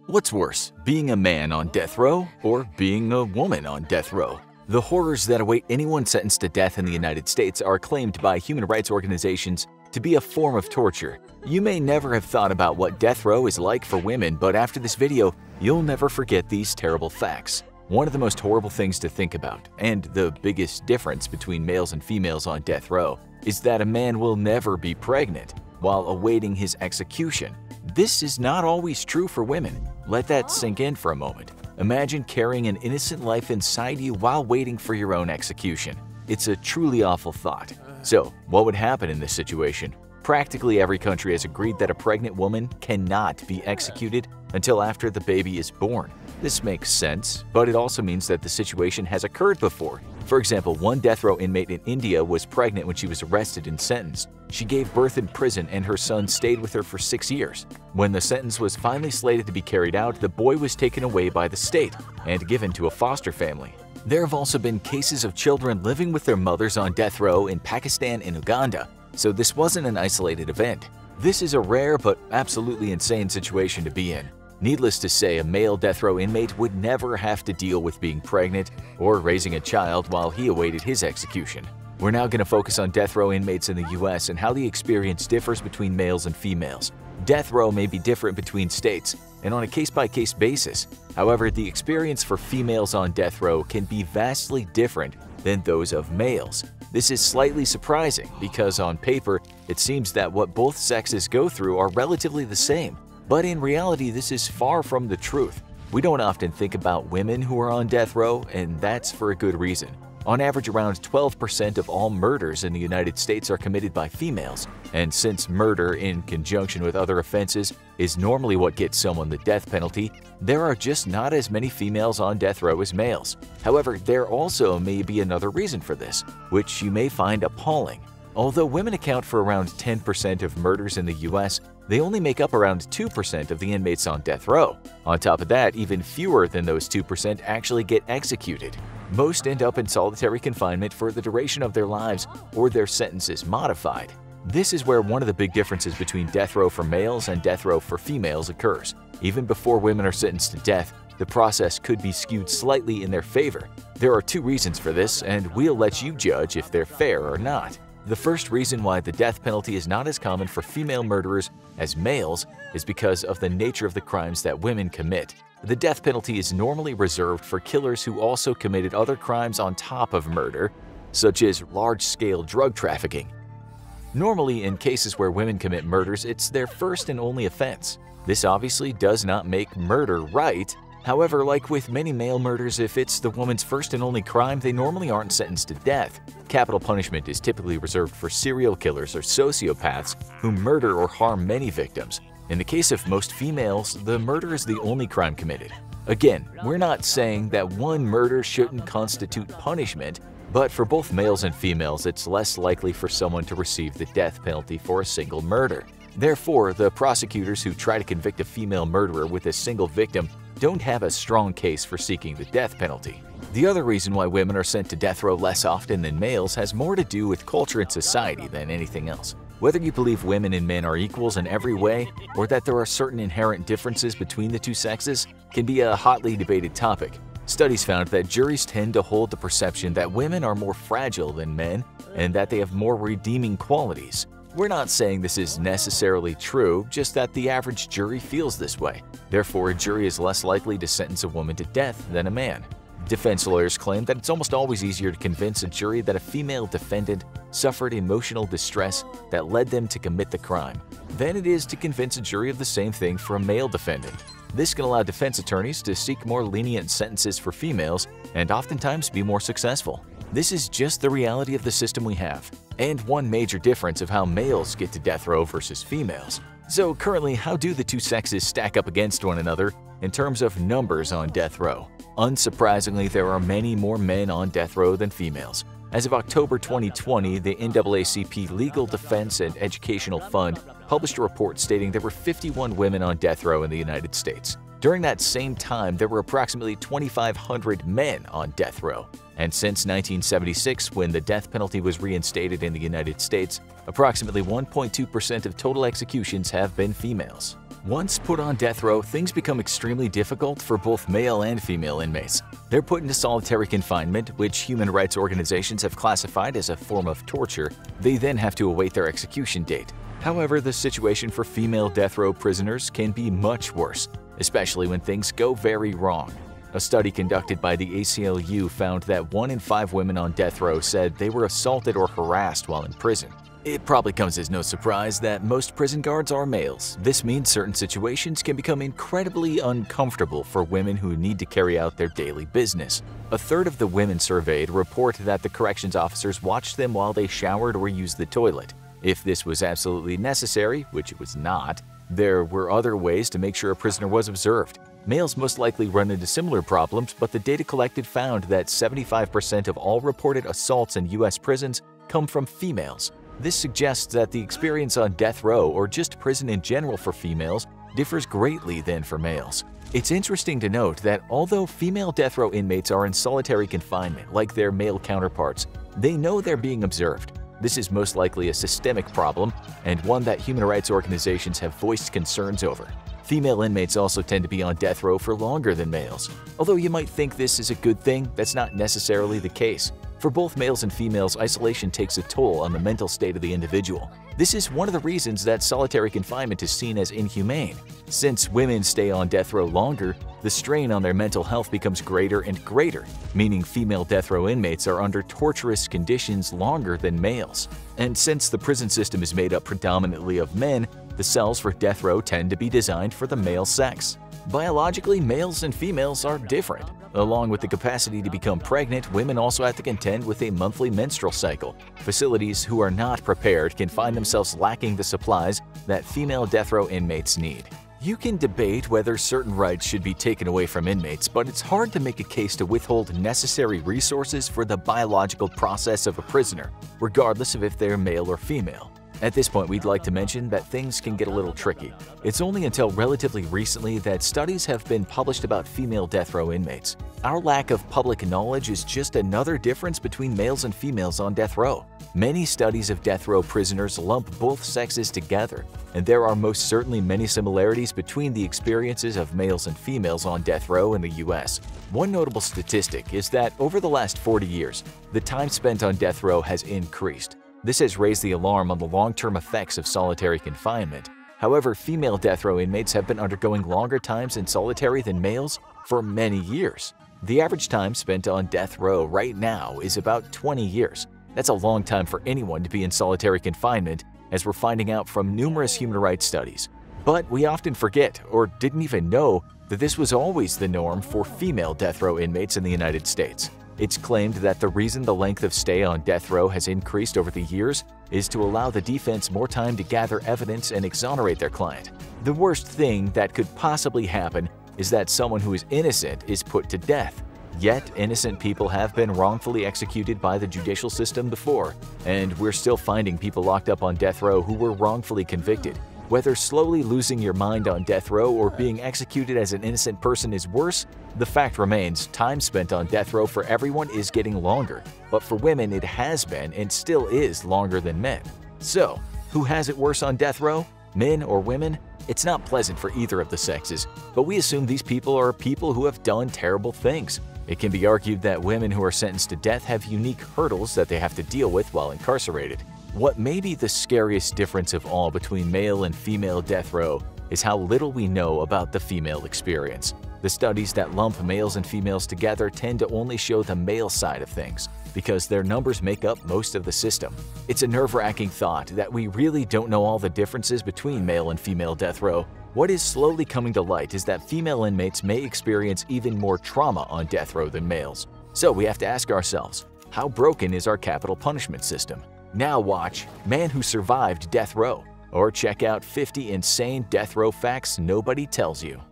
What's worse, being a man on death row or being a woman on death row? The horrors that await anyone sentenced to death in the United States are claimed by human rights organizations to be a form of torture. You may never have thought about what death row is like for women, but after this video, you'll never forget these terrible facts. One of the most horrible things to think about, and the biggest difference between males and females on death row, is that a man will never be pregnant while awaiting his execution. This is not always true for women. Let that sink in for a moment. Imagine carrying an innocent life inside you while waiting for your own execution. It's a truly awful thought. So, what would happen in this situation? Practically every country has agreed that a pregnant woman cannot be executed until after the baby is born. This makes sense, but it also means that the situation has occurred before. For example, one death row inmate in India was pregnant when she was arrested and sentenced. She gave birth in prison and her son stayed with her for 6 years. When the sentence was finally slated to be carried out, the boy was taken away by the state and given to a foster family. There have also been cases of children living with their mothers on death row in Pakistan and Uganda, so this wasn't an isolated event. This is a rare but absolutely insane situation to be in. Needless to say, a male death row inmate would never have to deal with being pregnant or raising a child while he awaited his execution. We're now going to focus on death row inmates in the US and how the experience differs between males and females. Death row may be different between states and on a case-by-case basis. However, the experience for females on death row can be vastly different than those of males. This is slightly surprising because on paper, it seems that what both sexes go through are relatively the same. But in reality, this is far from the truth. We don't often think about women who are on death row, and that's for a good reason. On average, around 12% of all murders in the United States are committed by females, and since murder in conjunction with other offenses is normally what gets someone the death penalty, there are just not as many females on death row as males. However, there also may be another reason for this, which you may find appalling. Although women account for around 10% of murders in the US, they only make up around 2% of the inmates on death row. On top of that, even fewer than those 2% actually get executed. Most end up in solitary confinement for the duration of their lives or their sentence is modified. This is where one of the big differences between death row for males and death row for females occurs. Even before women are sentenced to death, the process could be skewed slightly in their favor. There are two reasons for this, and we'll let you judge if they're fair or not. The first reason why the death penalty is not as common for female murderers as males is because of the nature of the crimes that women commit. The death penalty is normally reserved for killers who also committed other crimes on top of murder, such as large-scale drug trafficking. Normally, in cases where women commit murders, it's their first and only offense. This obviously does not make murder right. However, like with many male murders, if it's the woman's first and only crime, they normally aren't sentenced to death. Capital punishment is typically reserved for serial killers or sociopaths who murder or harm many victims. In the case of most females, the murder is the only crime committed. Again, we're not saying that one murder shouldn't constitute punishment, but for both males and females, it's less likely for someone to receive the death penalty for a single murder. Therefore, the prosecutors who try to convict a female murderer with a single victim don't have a strong case for seeking the death penalty. The other reason why women are sent to death row less often than males has more to do with culture and society than anything else. Whether you believe women and men are equals in every way, or that there are certain inherent differences between the two sexes, can be a hotly debated topic. Studies found that juries tend to hold the perception that women are more fragile than men and that they have more redeeming qualities. We're not saying this is necessarily true, just that the average jury feels this way. Therefore, a jury is less likely to sentence a woman to death than a man. Defense lawyers claim that it's almost always easier to convince a jury that a female defendant suffered emotional distress that led them to commit the crime than it is to convince a jury of the same thing for a male defendant. This can allow defense attorneys to seek more lenient sentences for females and oftentimes be more successful. This is just the reality of the system we have, and one major difference of how males get to death row versus females. So currently, how do the two sexes stack up against one another in terms of numbers on death row? Unsurprisingly, there are many more men on death row than females. As of October 2020, the NAACP Legal Defense and Educational Fund published a report stating there were 51 women on death row in the United States. During that same time, there were approximately 2,500 men on death row. And since 1976, when the death penalty was reinstated in the United States, approximately 1.2% of total executions have been females. Once put on death row, things become extremely difficult for both male and female inmates. They're put into solitary confinement, which human rights organizations have classified as a form of torture. They then have to await their execution date. However, the situation for female death row prisoners can be much worse, especially when things go very wrong. A study conducted by the ACLU found that 1 in 5 women on death row said they were assaulted or harassed while in prison. It probably comes as no surprise that most prison guards are males. This means certain situations can become incredibly uncomfortable for women who need to carry out their daily business. A third of the women surveyed report that the corrections officers watched them while they showered or used the toilet. If this was absolutely necessary, which it was not, there were other ways to make sure a prisoner was observed. Males most likely run into similar problems, but the data collected found that 75% of all reported assaults in U.S. prisons come from females. This suggests that the experience on death row, or just prison in general for females, differs greatly than for males. It's interesting to note that although female death row inmates are in solitary confinement like their male counterparts, they know they're being observed. This is most likely a systemic problem and one that human rights organizations have voiced concerns over. Female inmates also tend to be on death row for longer than males. Although you might think this is a good thing, that's not necessarily the case. For both males and females, isolation takes a toll on the mental state of the individual. This is one of the reasons that solitary confinement is seen as inhumane. Since women stay on death row longer, the strain on their mental health becomes greater and greater, meaning female death row inmates are under torturous conditions longer than males. And since the prison system is made up predominantly of men, the cells for death row tend to be designed for the male sex. Biologically, males and females are different. Along with the capacity to become pregnant, women also have to contend with a monthly menstrual cycle. Facilities who are not prepared can find themselves lacking the supplies that female death row inmates need. You can debate whether certain rights should be taken away from inmates, but it's hard to make a case to withhold necessary resources for the biological process of a prisoner, regardless of if they're male or female. At this point, we'd like to mention that things can get a little tricky. It's only until relatively recently that studies have been published about female death row inmates. Our lack of public knowledge is just another difference between males and females on death row. Many studies of death row prisoners lump both sexes together, and there are most certainly many similarities between the experiences of males and females on death row in the U.S. One notable statistic is that over the last 40 years, the time spent on death row has increased. This has raised the alarm on the long-term effects of solitary confinement. However, female death row inmates have been undergoing longer times in solitary than males for many years. The average time spent on death row right now is about 20 years. That's a long time for anyone to be in solitary confinement, as we're finding out from numerous human rights studies. But we often forget, or didn't even know, that this was always the norm for female death row inmates in the United States. It's claimed that the reason the length of stay on death row has increased over the years is to allow the defense more time to gather evidence and exonerate their client. The worst thing that could possibly happen is that someone who is innocent is put to death. Yet, innocent people have been wrongfully executed by the judicial system before, and we're still finding people locked up on death row who were wrongfully convicted. Whether slowly losing your mind on death row or being executed as an innocent person is worse, the fact remains time spent on death row for everyone is getting longer, but for women it has been and still is longer than men. So, who has it worse on death row? Men or women? It's not pleasant for either of the sexes, but we assume these people are people who have done terrible things. It can be argued that women who are sentenced to death have unique hurdles that they have to deal with while incarcerated. What may be the scariest difference of all between male and female death row is how little we know about the female experience. The studies that lump males and females together tend to only show the male side of things, because their numbers make up most of the system. It's a nerve-wracking thought that we really don't know all the differences between male and female death row. What is slowly coming to light is that female inmates may experience even more trauma on death row than males. So we have to ask ourselves, how broken is our capital punishment system? Now watch Man Who Survived Death Row, or check out 50 insane death row facts nobody tells you.